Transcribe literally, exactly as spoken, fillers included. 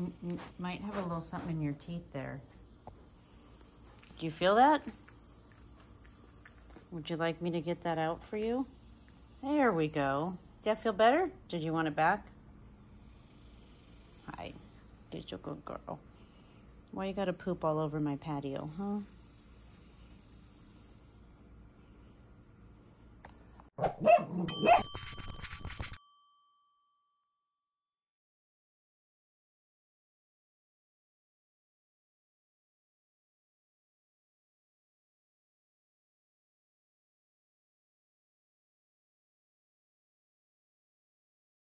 You, you might have a little something in your teeth there. Do you feel that? Would you like me to get that out for you? There we go. Did that feel better? Did you want it back? Hi. Did you good girl? Why you gotta poop all over my patio, huh?